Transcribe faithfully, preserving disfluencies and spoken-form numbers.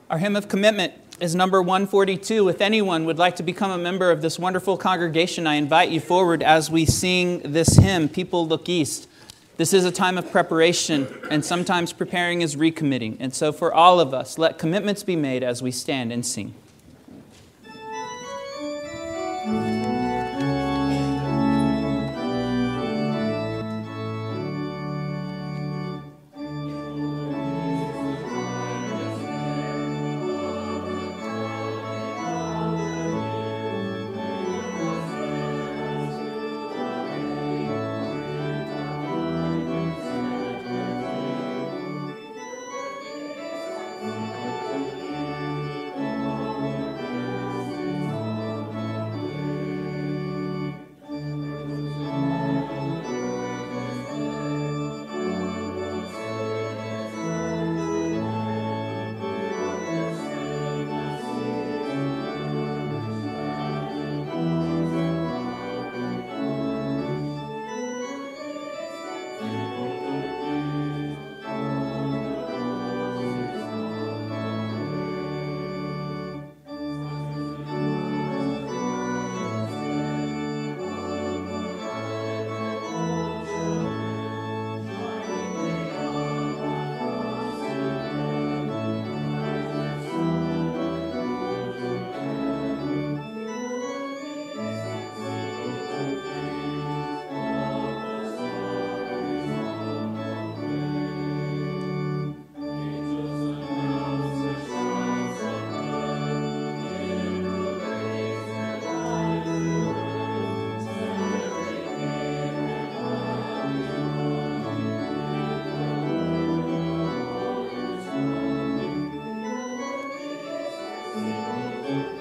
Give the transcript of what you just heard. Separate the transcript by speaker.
Speaker 1: Our hymn of commitment is number one forty-two. If anyone would like to become a member of this wonderful congregation, I invite you forward as we sing this hymn, People Look East. This is a time of preparation, and sometimes preparing is recommitting. And so for all of us, let commitments be made as we stand and sing.
Speaker 2: Thank you.